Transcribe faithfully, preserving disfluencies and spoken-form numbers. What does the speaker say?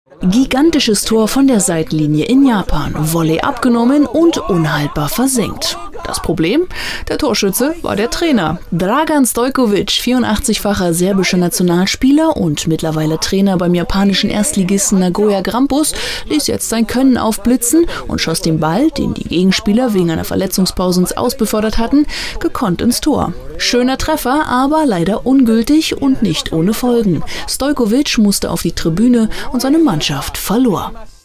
Gigantisches Tor von der Seitenlinie in Japan, Volley abgenommen und unhaltbar versenkt. Das Problem? Der Torschütze war der Trainer. Dragan Stojkovic, vierundachtzigfacher serbischer Nationalspieler und mittlerweile Trainer beim japanischen Erstligisten Nagoya Grampus, ließ jetzt sein Können aufblitzen und schoss den Ball, den die Gegenspieler wegen einer Verletzungspause ins Aus befördert hatten, gekonnt ins Tor. Schöner Treffer, aber leider ungültig und nicht ohne Folgen. Stojkovic musste auf die Tribüne und seine Mannschaft verlor.